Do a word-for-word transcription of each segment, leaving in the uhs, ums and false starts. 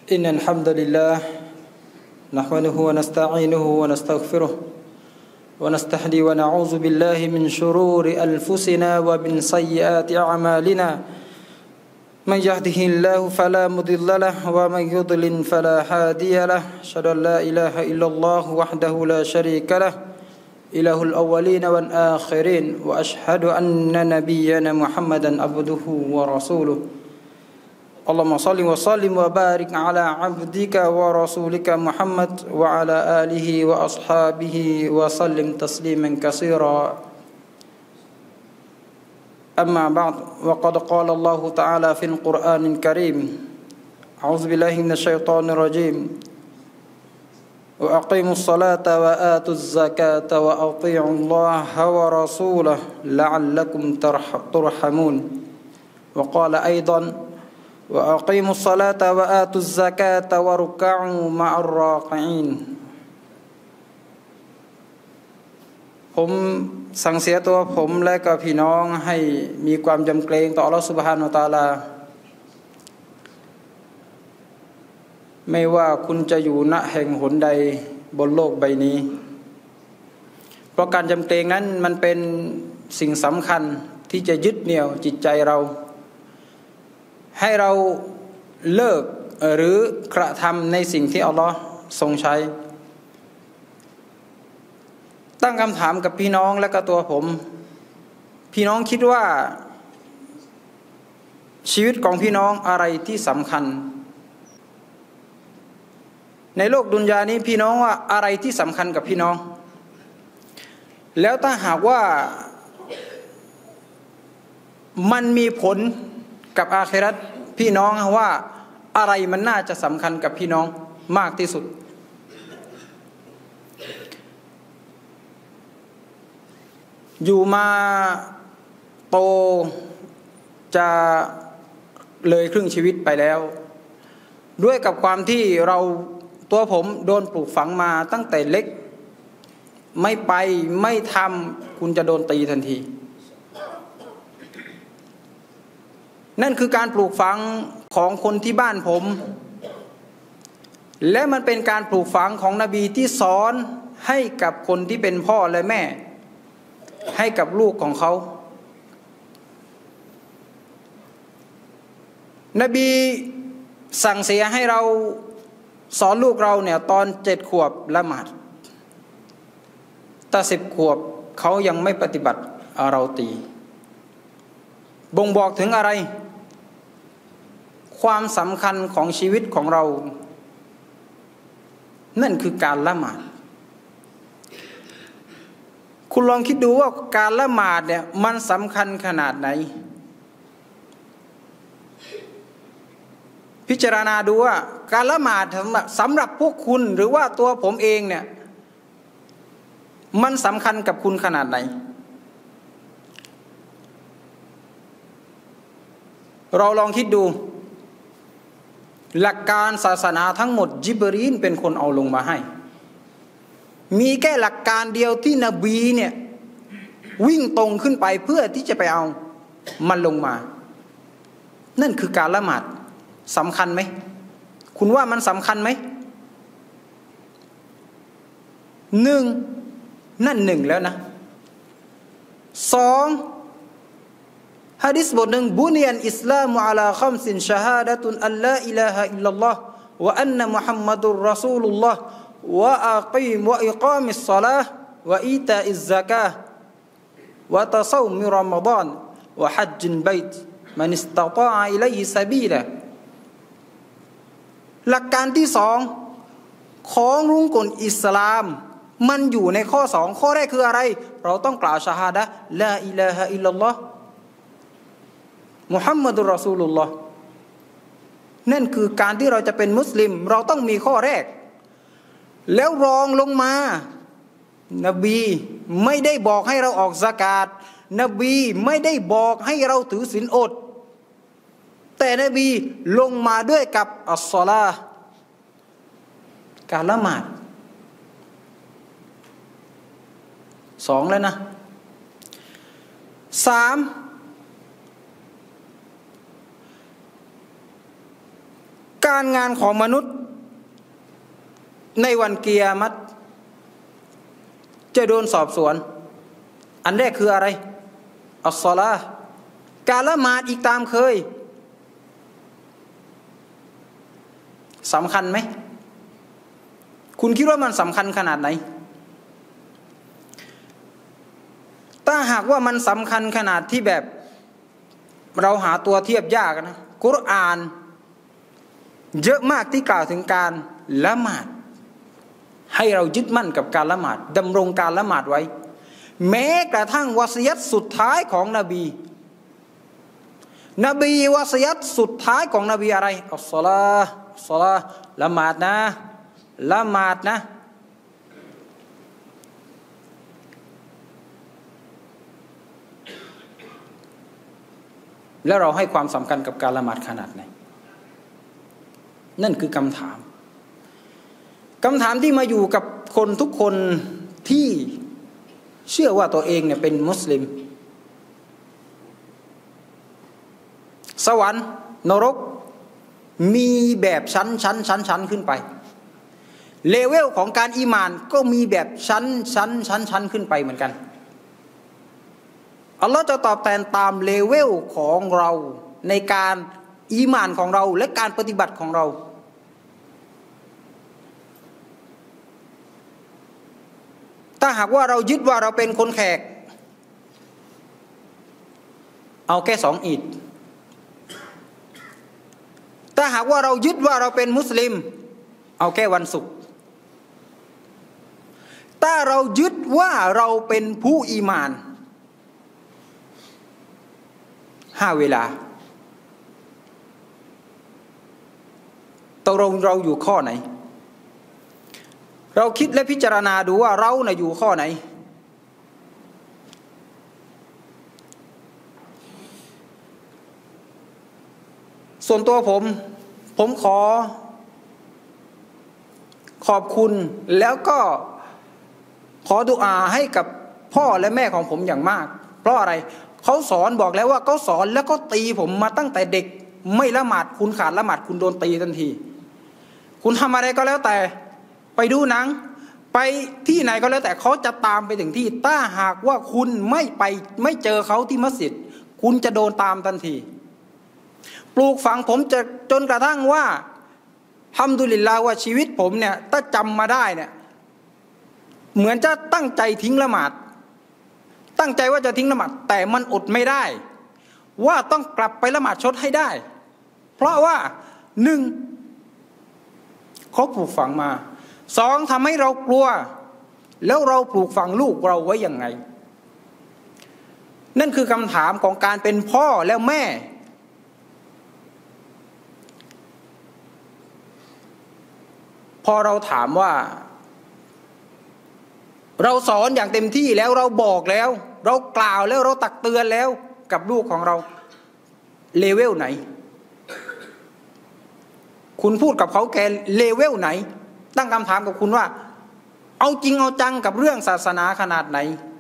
إن الحمد لله نحمده ونستعينه ونستغفره ونستهدي ونعوذ بالله من شرور أنفسنا ومن سيئات أعمالنا من يهده الله فلا مضل له ومن يضلل فلا هادي له أشهد أن لا إله إلا الله وحده لا شريك له إله الأولين والآخرين وأشهد أن نبينا محمدا عبده ورسوله اللهم صل وسلم وبارك على عبدك ورسولك محمد وعلى آله وأصحابه وسلم تسليما كثيرا أما بعد وقد قال الله تعالى في القرآن الكريم أعوذ بالله من الشيطان الرجيم وأقيموا الصلاة وآتوا الزكاة وأطيعوا الله ورسوله لعلكم ترحمون وقال أيضا وأقيموا الصلاة وآتوا الزكاة واركعوا مع الراكعينผมสั่งเสียตัวผมและกับพี่น้องให้มีความยำเกรงต่ออัลเลาะห์ซุบฮานะฮูวะตะอาลาไม่ว่าคุณจะอยู่ณแห่งหนใดบนโลกใบนี้เพราะการยำเกรงนั้นมันเป็นสิ่งสำคัญที่จะยึดเหนี่ยวจิตใจเราให้เราเลิกหรือกระทำในสิ่งที่อัลลอฮ์ทรงใช้ตั้งคำถามกับพี่น้องและก็ตัวผมพี่น้องคิดว่าชีวิตของพี่น้องอะไรที่สำคัญในโลกดุนยานี้พี่น้องว่าอะไรที่สำคัญกับพี่น้องแล้วถ้าหากว่ามันมีผลกับอาคิเราะห์พี่น้องว่าอะไรมันน่าจะสำคัญกับพี่น้องมากที่สุดอยู่มาโตจะเลยครึ่งชีวิตไปแล้วด้วยกับความที่เราตัวผมโดนปลูกฝังมาตั้งแต่เล็กไม่ไปไม่ทำคุณจะโดนตีทันทีนั่นคือการปลูกฝังของคนที่บ้านผมและมันเป็นการปลูกฝังของนบีที่สอนให้กับคนที่เป็นพ่อและแม่ให้กับลูกของเขานบีสั่งเสียให้เราสอนลูกเราเนี่ยตอนเจ็ดขวบละหมาดแต่สิบขวบเขายังไม่ปฏิบัติเราตีบ่งบอกถึงอะไรความสำคัญของชีวิตของเรานั่นคือการละหมาดคุณลองคิดดูว่าการละหมาดเนี่ยมันสำคัญขนาดไหนพิจารณาดูว่าการละหมาดสำหรับพวกคุณหรือว่าตัวผมเองเนี่ยมันสำคัญกับคุณขนาดไหนเราลองคิดดูหลักการศาสนาทั้งหมดญิบรีลเป็นคนเอาลงมาให้มีแค่หลักการเดียวที่นบีเนี่ยวิ่งตรงขึ้นไปเพื่อที่จะไปเอามันลงมานั่นคือการละหมาดสำคัญไหมคุณว่ามันสำคัญไหมหนึ่งนั่นหนึ่งแล้วนะสองฮะดิษบทหนึ่งบุนียันอิสลามุอะลาคัมซินชะฮาดะตุนอัลลาอิลาฮะอิลลัลลอฮ์วะอันนะมุฮัมมัดุรรอซูลุลลอฮ์วะอักีมวะอิกามิศศอลาฮ์วะอีตาอิซซะกาฮ์วะตะซอมิรอมฎอนวะฮัจญิลบัยตมันอิสตะฏออะอิลัยฮิซะบีลาหลักการที่สองของรุงกลอิสลามมันอยู่ในข้อสองข้อแรกคืออะไรเราต้องกล่าวชะฮาดะห์ลาอิลาฮะอิลลัลลอฮ์มุฮัมมัดุรรอซูลุลลอฮ์นั่นคือการที่เราจะเป็นมุสลิมเราต้องมีข้อแรกแล้วรองลงมานบีไม่ได้บอกให้เราออกซะกาตนบีไม่ได้บอกให้เราถือศีลอดแต่นบีลงมาด้วยกับอัสศอลาห์การละหมาดสองแล้วนะสามการงานของมนุษย์ในวันกิยามะฮ์จะโดนสอบสวนอันแรกคืออะไรอัสศอลาห์การละหมาดอีกตามเคยสำคัญไหมคุณคิดว่ามันสำคัญขนาดไหนถ้าหากว่ามันสำคัญขนาดที่แบบเราหาตัวเทียบยากนะกุรอานเยอะมากที่กล่าวถึงการละหมาดให้เรายึดมั่นกับการละหมาดดำรงการละหมาดไว้แม้กระทั่งวะซียัตสุดท้ายของนบีนบีวะซียัตสุดท้ายของนบีอะไรอัสศอลาห์อัสศอลาห์ละหมาดนะละหมาดนะแล้วเราให้ความสำคัญกับการละหมาดขนาดไหนนั่นคือคำถามคำถามที่มาอยู่กับคนทุกคนที่เชื่อว่าตัวเองเนี่ยเป็นมุสลิมสวรรค์นรกมีแบบชั้นชั้นชั้นชั้นขึ้นไปเลเวลของการอีหม่านก็มีแบบชั้นชั้นชั้นชั้นขึ้นไปเหมือนกันอัลลอฮ์จะตอบแทนตามเลเวลของเราในการอีหม่านของเราและการปฏิบัติของเราถ้าหากว่าเรายึดว่าเราเป็นคนแขกเอาแค่สองอีดถ้าหากว่าเรายึดว่าเราเป็นมุสลิมเอาแค่วันศุกร์ถ้าเรายึดว่าเราเป็นผู้อีหม่านห้าเวลาตกลงเราอยู่ข้อไหนเราคิดและพิจารณาดูว่าเราน่ะอยู่ข้อไหนส่วนตัวผมผมขอขอบคุณแล้วก็ขอดุอาให้กับพ่อและแม่ของผมอย่างมากเพราะอะไรเขาสอนบอกแล้วว่าเขาสอนแล้วก็ตีผมมาตั้งแต่เด็กไม่ละหมาดคุณขาดละหมาดคุณโดนตีทันทีคุณทำอะไรก็แล้วแต่ไปดูหนังไปที่ไหนก็แล้วแต่เขาจะตามไปถึงที่ถ้าหากว่าคุณไม่ไปไม่เจอเขาที่มัสยิดคุณจะโดนตามทันทีปลูกฝังผมจะจนกระทั่งว่าฮัมดุลิลลาห์ว่าชีวิตผมเนี่ยถ้าจำมาได้เนี่ยเหมือนจะตั้งใจทิ้งละหมาดตั้งใจว่าจะทิ้งละหมาดแต่มันอดไม่ได้ว่าต้องกลับไปละหมาดชดให้ได้เพราะว่าหนึ่งเขาปลูกฝังมาสองทำให้เรากลัวแล้วเราปลูกฝังลูกเราไว้ยังไงนั่นคือคำถามของการเป็นพ่อแล้วแม่พอเราถามว่าเราสอนอย่างเต็มที่แล้วเราบอกแล้วเรากล่าวแล้วเราตักเตือนแล้วกับลูกของเราเลเวลไหนคุณพูดกับเขาแกเลเวลไหนตั้งคำถามกับคุณว่าเอาจริงเอาจังกับเรื่องศาสนาขนาดไหน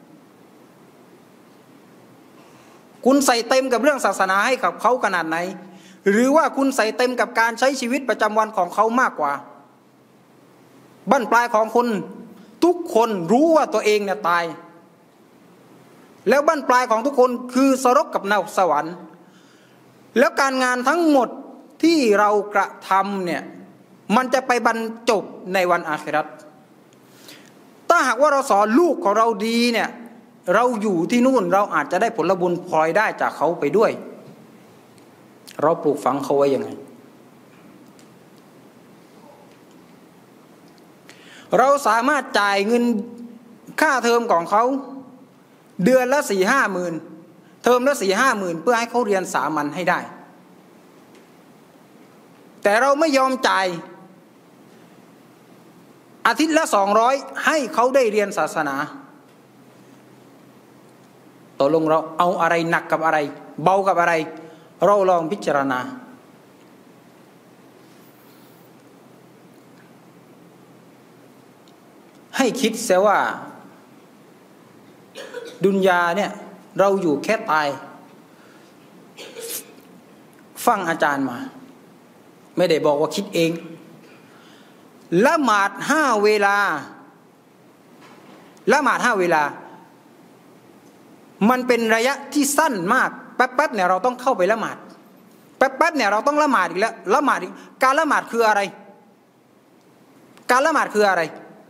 คุณใส่เต็มกับเรื่องศาสนาให้กับเขาขนาดไหนหรือว่าคุณใส่เต็มกับการใช้ชีวิตประจำวันของเขามากกว่าบั้นปลายของคุณทุกคนรู้ว่าตัวเองเนี่ยตายแล้วบั้นปลายของทุกคนคือสรกกับนรกสวรรค์แล้วการงานทั้งหมดที่เรากระทำเนี่ยมันจะไปบรรจบในวันอาคิเราะห์ถ้าหากว่าเราสอนลูกของเราดีเนี่ยเราอยู่ที่นู่นเราอาจจะได้ผลบุญพลอยได้จากเขาไปด้วยเราปลูกฝังเขาไว้ยังไงเราสามารถจ่ายเงินค่าเทอมของเขาเดือนละสี่ห้าหมื่นเทอมละสี่ห้าหมื่นเพื่อให้เขาเรียนสามัญให้ได้แต่เราไม่ยอมจ่ายอาทิตย์ละสองร้อยให้เขาได้เรียนศาสนาตกลงเราเอาอะไรหนักกับอะไรเบากับอะไรเราลองพิจารณาให้คิดเสียว่าดุนยาเนี่ยเราอยู่แค่ตายฟังอาจารย์มาไม่ได้บอกว่าคิดเองละหมาดห้าเวลาละหมาดห้าเวลามันเป็นระยะที่สั้นมากแป๊บๆเนี่ยเราต้องเข้าไปละหมาดแป๊บๆเนี่ยเราต้องละหมาดอีกแล้วละหมาดอีกการละหมาดคืออะไรการละหมาดคืออะไร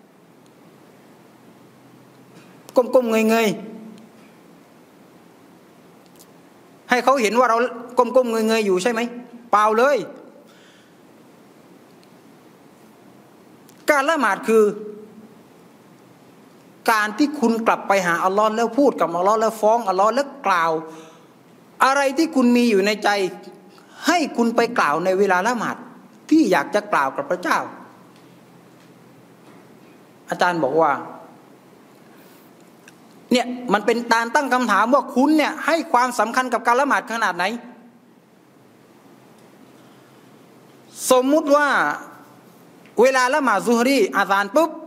ก้มๆเงยๆให้เขาเห็นว่าเราก้มๆเงยๆอยู่ใช่ไหมเปล่าเลยการละหมาดคือการที่คุณกลับไปหาอัลลอฮ์แล้วพูดกับอัลลอฮ์แล้วฟ้องอัลลอฮ์แล้วกล่าวอะไรที่คุณมีอยู่ในใจให้คุณไปกล่าวในเวลาละหมาดที่อยากจะกล่าวกับพระเจ้าอาจารย์บอกว่าเนี่ยมันเป็นการตั้งคำถามว่าคุณเนี่ยให้ความสำคัญกับการละหมาดขนาดไหนสมมุติว่าเวลาละหมาดซุฮรีอาซานปุ๊บ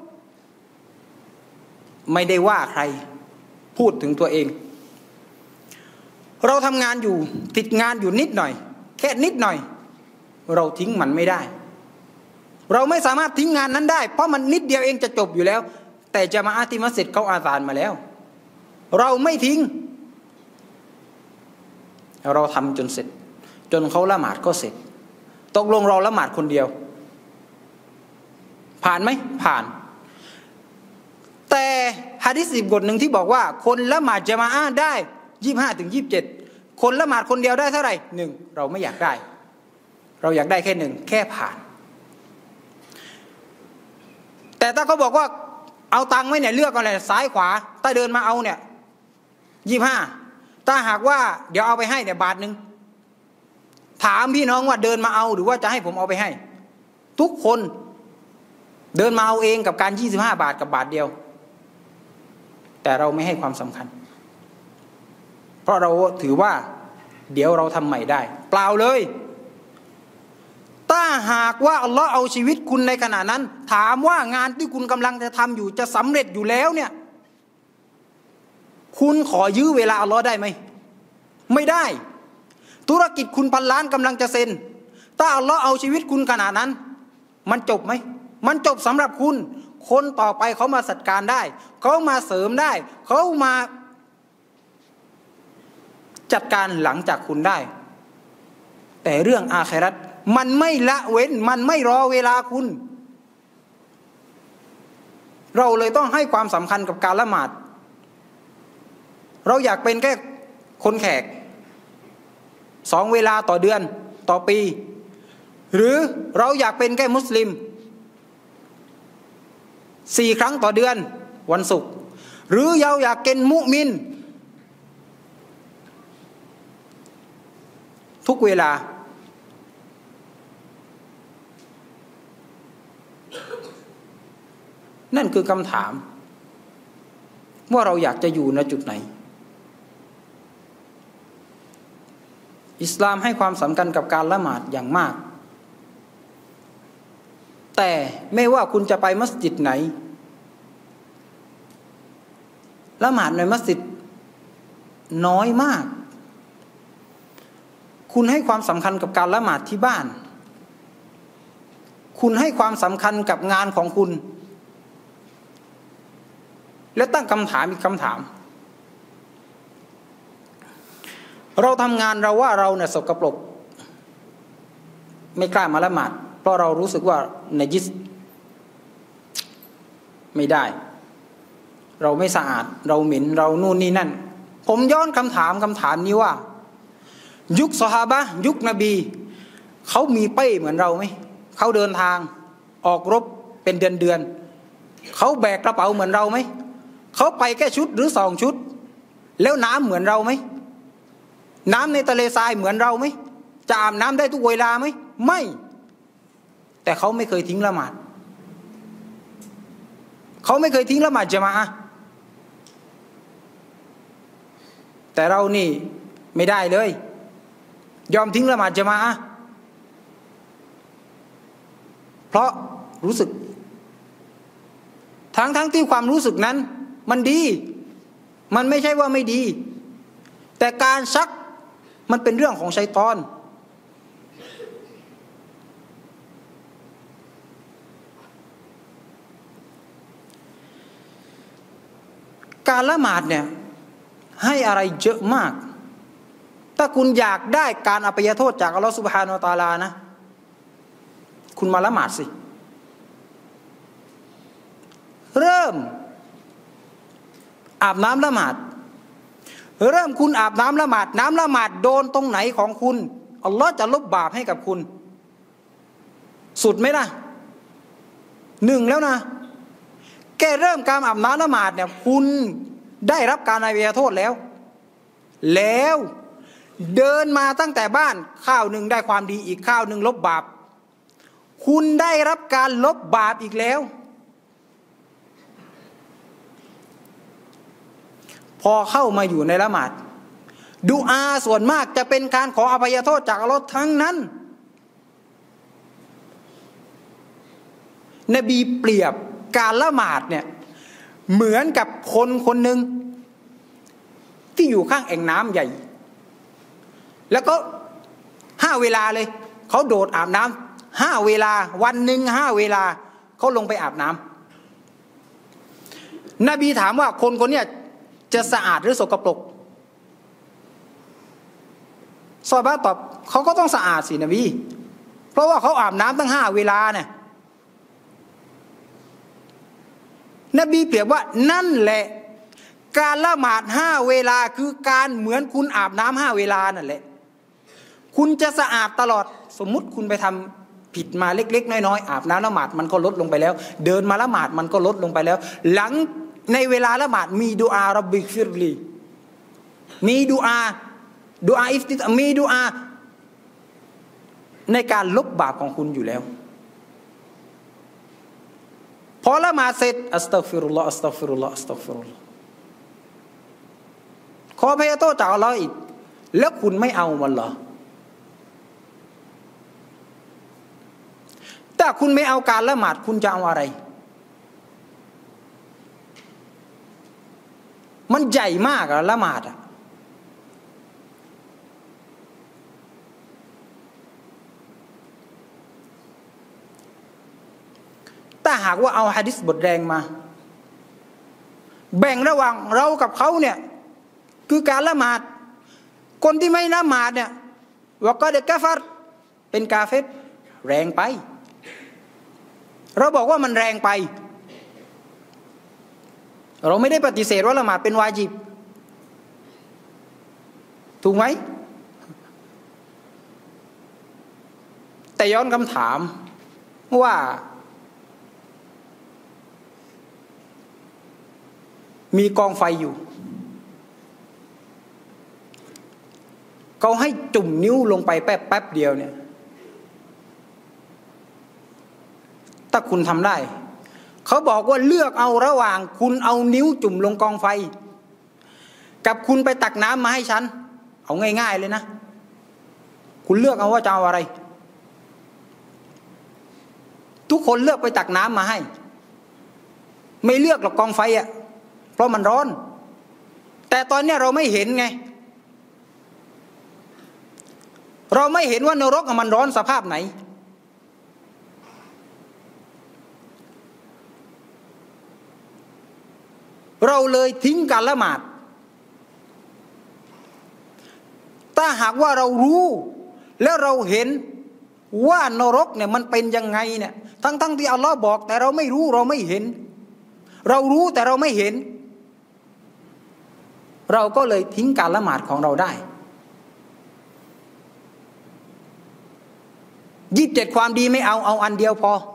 ไม่ได้ว่าใครพูดถึงตัวเองเราทำงานอยู่ติดงานอยู่นิดหน่อยแค่นิดหน่อยเราทิ้งมันไม่ได้เราไม่สามารถทิ้งงานนั้นได้เพราะมันนิดเดียวเองจะจบอยู่แล้วแต่จะมาอาติมัสยิดเขาอาซานมาแล้วเราไม่ทิ้งเราทำจนเสร็จจนเขาละหมาดก็เสร็จตกลงเราละหมาดคนเดียวผ่านไหมผ่านแต่หะดีษอีกบทหนึ่งที่บอกว่าคนละหมาดญะมาอะห์ได้ยี่สิบห้าถึงยี่สิบเจ็ดคนละหมาดคนเดียวได้เท่าไหร่หนึ่งเราไม่อยากได้เราอยากได้แค่หนึ่งแค่ผ่านแต่ถ้าเขาบอกว่าเอาตังค์ไว้เนี่ยเลือกอะไรซ้ายขวาถ้าเดินมาเอาเนี่ยยี่สิบห้าถ้าหากว่าเดี๋ยวเอาไปให้เนี่ยบาทหนึ่งถามพี่น้องว่าเดินมาเอาหรือว่าจะให้ผมเอาไปให้ทุกคนเดินมาเอาเองกับการยี่สิบห้าบาทกับบาทเดียวแต่เราไม่ให้ความสำคัญเพราะเราถือว่าเดี๋ยวเราทำใหม่ได้เปล่าเลยถ้าหากว่าอัลลอฮ์เอาชีวิตคุณในขณะนั้นถามว่างานที่คุณกำลังจะทำอยู่จะสำเร็จอยู่แล้วเนี่ยคุณขอยื้อเวลาอัลลอฮ์ได้ไหมไม่ได้ธุรกิจคุณพันล้านกำลังจะเซ็นถ้าอัลลอฮ์เอาชีวิตคุณขนาดนั้นมันจบไหมมันจบสำหรับคุณคนต่อไปเขามาจัดการได้เขามาเสริมได้เขามาจัดการหลังจากคุณได้แต่เรื่องอาคิเราะห์มันไม่ละเว้นมันไม่รอเวลาคุณเราเลยต้องให้ความสำคัญกับการละหมาดเราอยากเป็นแค่คนแขกสองเวลาต่อเดือนต่อปีหรือเราอยากเป็นแค่มุสลิมสี่ครั้งต่อเดือนวันศุกร์หรือเราอยากเป็นมุมินทุกเวลานั่นคือคำถามว่าเราอยากจะอยู่ณจุดไหนอิสลามให้ความสำคัญกับการละหมาดอย่างมากแต่ไม่ว่าคุณจะไปมัสยิดไหนละหมาดในมัสยิดน้อยมากคุณให้ความสำคัญกับการละหมาดที่บ้านคุณให้ความสำคัญกับงานของคุณและตั้งคำถามอีกคำถามเราทำงานเราว่าเราเนี่ยสกปรกไม่กล้ามาละหมาดเพราะเรารู้สึกว่าในยิสไม่ได้เราไม่สะอาดเราเหม็นเรานู่นนี่นั่นผมย้อนคำถามคำถามนี้ว่ายุคซอฮาบะห์ยุคนบีเขามีเป้เหมือนเราไหมเขาเดินทางออกรบเป็นเดือนเดือนเขาแบกกระเป๋าเหมือนเราไหมเขาไปแค่ชุดหรือสองชุดแล้วน้ำเหมือนเราไหมน้ำในทะเลทรายเหมือนเราไหมจะอาบน้ำได้ทุกเวลาไหมไม่แต่เขาไม่เคยทิ้งละหมาดเขาไม่เคยทิ้งละหมาดญะมาอะห์แต่เรานี่ไม่ได้เลยยอมทิ้งละหมาดญะมาอะห์เพราะรู้สึกทั้งทั้งที่ความรู้สึกนั้นมันดีมันไม่ใช่ว่าไม่ดีแต่การชักมันเป็นเรื่องของชัยฏอนการละหมาดเนี่ยให้อะไรเยอะมากถ้าคุณอยากได้การอภัยโทษจากอัลลอฮฺซุบฮานะฮูวะตะอาลานะคุณมาละหมาดสิเริ่มอาบน้ำละหมาดเริ่มคุณอาบน้ำละหมาดน้ำละหมาดโดนตรงไหนของคุณอัลลอฮ์จะลบบาปให้กับคุณสุดไหมล่ะหนึ่งแล้วนะแค่เริ่มการอาบน้ำละหมาดเนี่ยคุณได้รับการอภัยโทษแล้วแล้วเดินมาตั้งแต่บ้านข้าวหนึ่งได้ความดีอีกข้าวหนึ่งลบบาปคุณได้รับการลบบาปอีกแล้วพอเข้ามาอยู่ในละหมาดดุอาส่วนมากจะเป็นการขออภัยโทษจากอัลเลาะห์ทั้งนั้นนบีเปรียบการละหมาดเนี่ยเหมือนกับคนคนหนึ่งที่อยู่ข้างแอ่งน้ำใหญ่แล้วก็ห้าเวลาเลยเขาโดดอาบน้ำห้าเวลาวันหนึ่งห้าเวลาเขาลงไปอาบน้ำนบีถามว่าคนคนนี้จะสะอาดหรือสกปรกซอฮาบะห์ตอบเขาก็ต้องสะอาดสินบีเพราะว่าเขาอาบน้ำตั้งห้าเวลาเนี่ยนบีเปรียบว่านั่นแหละการละหมาดห้าเวลาคือการเหมือนคุณอาบน้ำห้าเวลานั่นแหละคุณจะสะอาดตลอดสมมุติคุณไปทำผิดมาเล็กๆน้อยๆอาบน้ำละหมาดมันก็ลดลงไปแล้วเดินมาละหมาดมันก็ลดลงไปแล้วหลังในเวลาละหมาดมีดุอาร็อบบิกฟิรลีมีดุอาดุอาอิฟติตมีดุอาในการลบบาปของคุณอยู่แล้วพอละหมาดเสร็จอัสตัฆฟิรุลลอฮ์อัสตัฆฟิรุลลอฮ์อัสตัฆฟิรุลลอฮ์ขออภัยโทษจากอัลเลาะห์อีกแล้วคุณไม่เอามันเหรอถ้าคุณไม่เอาการละหมาดคุณจะเอาอะไรมันใหญ่มากอะละหมาดอะถ้าหากว่าเอาหะดีษบทแรงมาแบ่งระหว่างเรากับเขาเนี่ยคือการละหมาดคนที่ไม่ละหมาดเนี่ยวะกอดกะฟัรเป็นกาเฟรแรงไปเราบอกว่ามันแรงไปเราไม่ได้ปฏิเสธว่าละหมาดเป็นวาญิบถูกไหมแต่ย้อนคำถามว่ามีกองไฟอยู่เขาให้จุ่มนิ้วลงไปแป๊บแป๊บเดียวเนี่ยถ้าคุณทำได้เขาบอกว่าเลือกเอาระหว่างคุณเอานิ้วจุ่มลงกองไฟกับคุณไปตักน้ำมาให้ฉันเอาง่ายๆเลยนะคุณเลือกเอาว่าจะเอาอะไรทุกคนเลือกไปตักน้ำมาให้ไม่เลือกหรอกกองไฟอ่ะเพราะมันร้อนแต่ตอนนี้เราไม่เห็นไงเราไม่เห็นว่านรกมันร้อนสภาพไหนเราเลยทิ้งการละหมาดถ้าหากว่าเรารู้แล้วเราเห็นว่านรกเนี่ยมันเป็นยังไงเนี่ยทั้งๆ ท, ที่อัลลอฮ์บอกแต่เราไม่รู้เราไม่เห็นเรารู้แต่เราไม่เห็นเราก็เลยทิ้งการละหมาดของเราได้ยี่สิบเจ็ดความดีไม่เอาเอาอันเดียวพอ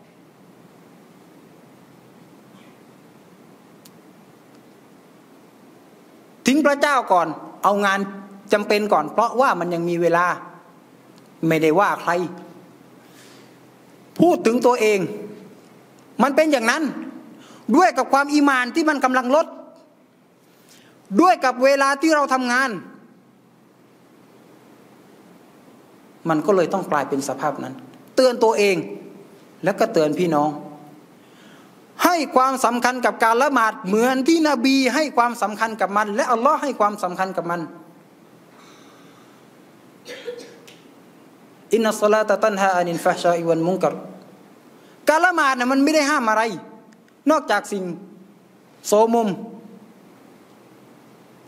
ทิ้งพระเจ้าก่อนเอางานจำเป็นก่อนเพราะว่ามันยังมีเวลาไม่ได้ว่าใครพูดถึงตัวเองมันเป็นอย่างนั้นด้วยกับความอีหม่านที่มันกำลังลดด้วยกับเวลาที่เราทำงานมันก็เลยต้องกลายเป็นสภาพนั้นเตือนตัวเองแล้วก็เตือนพี่น้องให้ความสำคัญกับการละหมาดเหมือนที่นบีให้ความสำคัญกับมันและอัลลอฮ์ให้ความสำคัญกับมันอินนัสศอลาตะตันฮาอานิลฟะฮ์ชาอิวัลมุนกัรการละหมาดน่ะมันไม่ได้ห้ามอะไรนอกจากสิ่งโสมม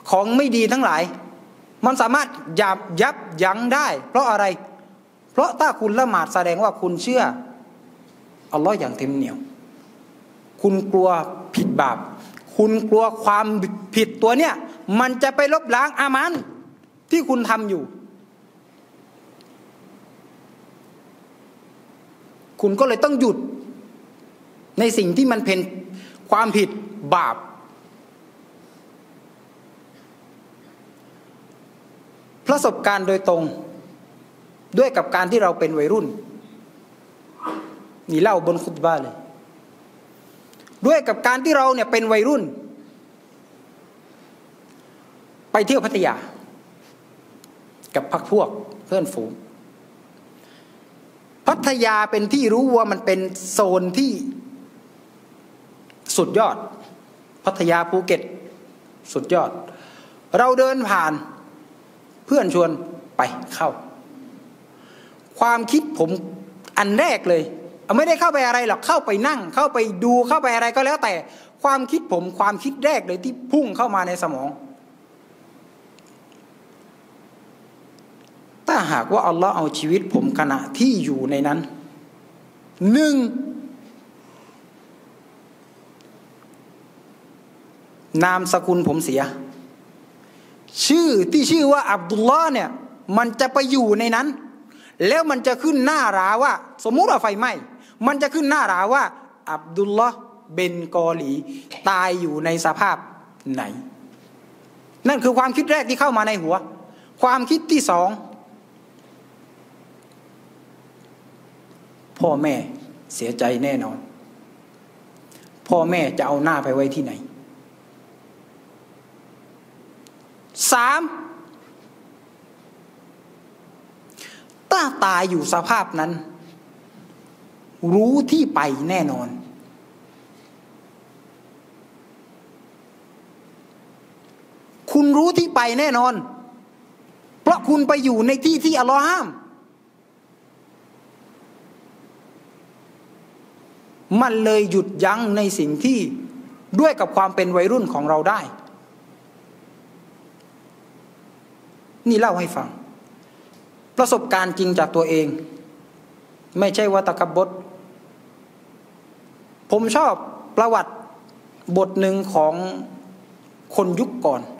ของไม่ดีทั้งหลายมันสามารถยับยับยั้งได้เพราะอะไรเพราะถ้าคุณละหมาดแสดงว่าคุณเชื่ออัลลอฮ์อย่างเต็มเหนี่ยวคุณกลัวผิดบาปคุณกลัวความผิดตัวเนี้ยมันจะไปลบล้างอามันที่คุณทำอยู่คุณก็เลยต้องหยุดในสิ่งที่มันเป็นความผิดบาปประสบการณ์โดยตรงด้วยกับการที่เราเป็นวัยรุ่นนี่เล่าบนคุตบะห์เลยด้วยกับการที่เราเนี่ยเป็นวัยรุ่นไปเที่ยวพัทยากับพรรคพวกเพื่อนฝูงพัทยาเป็นที่รู้ว่ามันเป็นโซนที่สุดยอดพัทยาภูเก็ตสุดยอดเราเดินผ่านเพื่อนชวนไปเข้าความคิดผมอันแรกเลยไม่ได้เข้าไปอะไรหรอกเข้าไปนั่งเข้าไปดูเข้าไปอะไรก็แล้วแต่ความคิดผมความคิดแรกเลยที่พุ่งเข้ามาในสมองถ้าหากว่าอัลลอฮ์เอาชีวิตผมขณะที่อยู่ในนั้นหนึ่งนามสกุลผมเสียชื่อที่ชื่อว่าอับดุลลอฮ์เนี่ยมันจะไปอยู่ในนั้นแล้วมันจะขึ้นหน้าราว่าสมมุติว่าไฟไหม้มันจะขึ้นหน้าราว่าอับดุลลอฮ์เบนกอลีตายอยู่ในสภาพไหนนั่นคือความคิดแรกที่เข้ามาในหัวความคิดที่สองพ่อแม่เสียใจแน่นอนพ่อแม่จะเอาหน้าไปไว้ที่ไหนสามถ้าตายอยู่สภาพนั้นรู้ที่ไปแน่นอนคุณรู้ที่ไปแน่นอนเพราะคุณไปอยู่ในที่ที่อัลลอฮ์ห้ามมันเลยหยุดยั้งในสิ่งที่ด้วยกับความเป็นวัยรุ่นของเราได้นี่เล่าให้ฟังประสบการณ์จริงจากตัวเองไม่ใช่ว่าตะกบฏผมชอบประวัติบทหนึ่งของคนยุคก่อน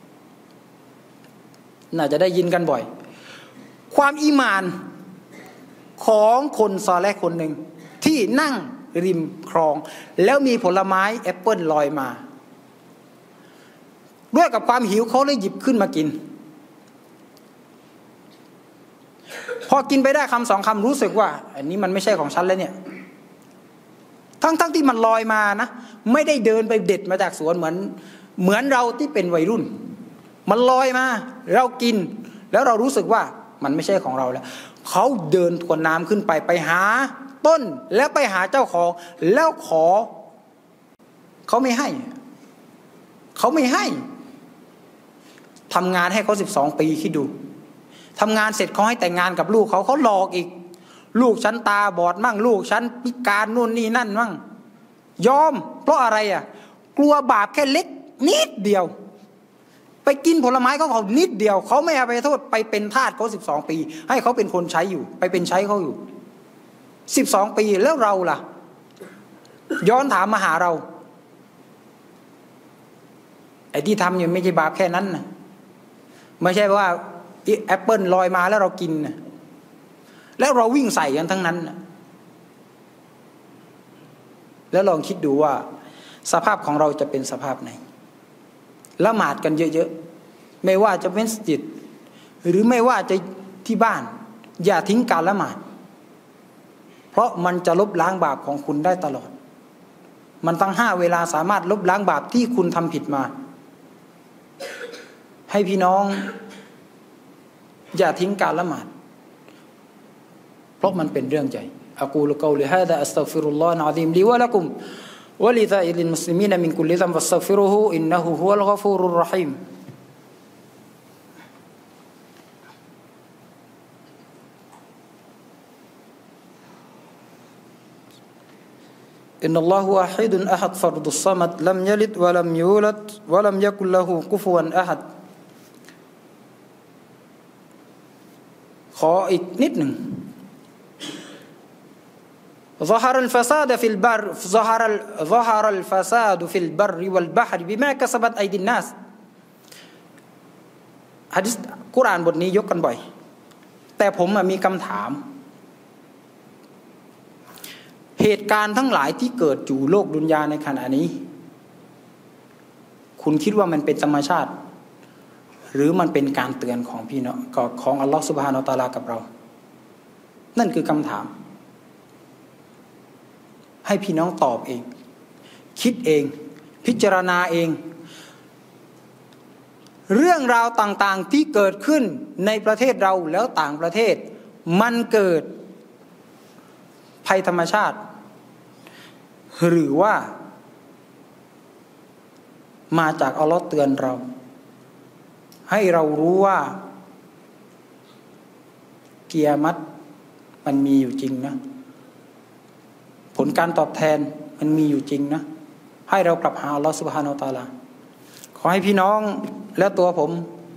น่าจะได้ยินกันบ่อยความอีหม่านของคนซอเลห์คนหนึ่งที่นั่งริมคลองแล้วมีผลไม้แอปเปิ้ลลอยมาด้วยกับความหิวเขาเลยหยิบขึ้นมากินพอกินไปได้คำสองคำรู้สึกว่าอันนี้มันไม่ใช่ของฉันแล้วเนี่ยทั้งๆ ท, ที่มันลอยมานะไม่ได้เดินไปเด็ดมาจากสวนเหมือนเหมือนเราที่เป็นวัยรุ่นมันลอยมาเรากินแล้วเรารู้สึกว่ามันไม่ใช่ของเราแล้วเขาเดินทวนน้ำขึ้นไปไปหาต้นแล้วไปหาเจ้าของแล้วขอเขาไม่ให้เขาไม่ให้ทำงานให้เขาสิบสองปีคิดดูทำงานเสร็จเขาให้แต่งงานกับลูกเขาเขาหลอกอีกลูกฉันตาบอดมั่งลูกฉันพิการนู่นนี่นั่นมั่งยอมเพราะอะไรอ่ะกลัวบาปแค่เล็กนิดเดียวไปกินผลไม้เขาเขานิดเดียวเขาไม่เอาไปโทษไปเป็นทาสเขาสิบสองปีให้เขาเป็นคนใช้อยู่ไปเป็นใช้เขาอยู่สิบสองปีแล้วเราล่ะย้อนถามมาหาเราไอ้ที่ทำอยู่ไม่ใช่บาปแค่นั้นนะไม่ใช่ว่าแอปเปิลลอยมาแล้วเรากินนะแล้วเราวิ่งใส่กันทั้งนั้นนะแล้วลองคิดดูว่าสภาพของเราจะเป็นสภาพไหนละหมาดกันเยอะๆไม่ว่าจะเป็นมัสยิดหรือไม่ว่าจะที่บ้านอย่าทิ้งการละหมาดเพราะมันจะลบล้างบาปของคุณได้ตลอดมันตั้งห้าเวลาสามารถลบล้างบาปที่คุณทำผิดมาให้พี่น้องอย่าทิ้งการละหมาดเพราะมันเป็นเรื่องใหญ่อะกูลุกอลิฮาซาอัสตัฆฟิรุลลอฮะอะซีมลิวะละกุมวะลิซาอิลิลมุสลิมีนมินกุลลิซัมฟัสตัฆฟิรุฮูอินนะฮูฮุวัลฆอฟูรุรเราะฮีมอินนัลลอฮุวาฮิดุนอะฮัดฟัรดุศซัมัดลัมยะลิดวะลัมยูลัดวะลัมยะกุลละฮูกุฟุวันอะฮัดขออีกนิดหนึ่ง ظهر الفساد في البر ظهر ظهر الفساد في البر والبحر بما كسبت أيدي الناس หะดีษกุรอานบทนี้ยกกันบ่อยแต่ผมมีคำถามเหตุการณ์ทั้งหลายที่เกิดอยู่โลกดุนยาในขณะนี้คุณคิดว่ามันเป็นธรรมชาติหรือมันเป็นการเตือนของพี่น้องของอัลลอฮฺซุบฮานะฮูวะตะอาลากับเรานั่นคือคำถามให้พี่น้องตอบเองคิดเองพิจารณาเองเรื่องราวต่างๆที่เกิดขึ้นในประเทศเราแล้วต่างประเทศมันเกิดภัยธรรมชาติหรือว่ามาจากอัลลอฮ์เตือนเราให้เรารู้ว่ากิยามัตมันมีอยู่จริงนะผลการตอบแทนมันมีอยู่จริงนะให้เรากลับหาอัลลอฮ์ซุบฮานะฮูวะตะอาลาขอให้พี่น้องและตัวผม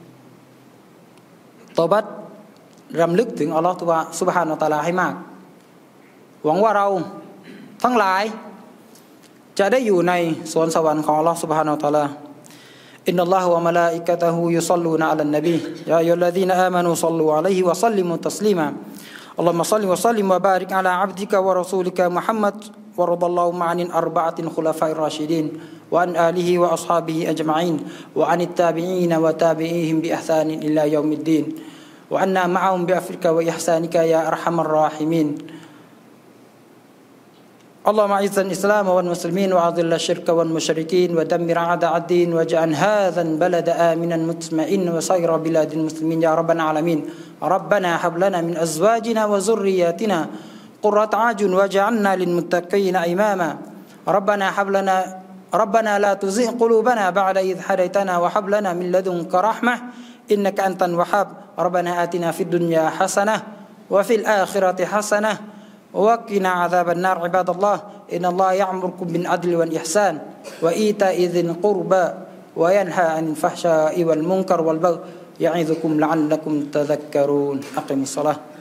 ตอบัตรำลึกถึงอัลลอฮ์ซุบฮานะฮูวะตะอาลาให้มากหวังว่าเราทั้งหลายจะได้อยู่ในสวนสวรรค์ของอัลลอฮ์ سبحانه และ تعالى อินนัลลอฮะวะมะลาอิกะตุฮูยุศ็อลลูนะอะลันนบียาอัยยุลลซีนะอามานูศ็อลลูอะลัยฮิวะซัลลิมุตัสลีมาอัลลอฮุมมะศ็อลลิวะซัลลิมวะบาริกอะลาอับดิกะวะรอซูลิกะมุฮัมมัดวะรฎัลลอฮุมะอันินอัรบะอะตินคุลาฟาอิรราชิดีนวะอันอาลิฮิวะอัศฮาบิฮิอัจมะอีนวะอันิตตาบิอีนวะตาบิอีฮิมบิอิห์ซานินอิลลายอมิดดีนวะอันนามะอะฮุมบิอัฟริกะวะอิห์ซานิกะยาอัรฮัมัรรอฮิมีนاللهم اعز الاسلام والمسلمين واذل الشرك والمشركين ودمر اعداء الدين واجعل هذا البلد امنا مطمئنا وسائر بلاد المسلمين يا رب العالمين ربنا هب لنا من ازواجنا وذرياتنا قرة اعين واجعلنا للمتقين اماما ربنا هب لنا ربنا لا تزغ قلوبنا بعد إذ هديتنا وهب لنا من لدنك رحمة إنك أنت الوهاب ربنا آتنا في الدنيا حسنة وفي الآخرة حسنة وقنا عذاب النار عباد الله إن الله يأمركم بالعدل والإحسان وإيتاء ذي القربى وينهى عن الفحشاء والمنكر والبغي يعظكم لعلكم تذكرون أقم الصلاة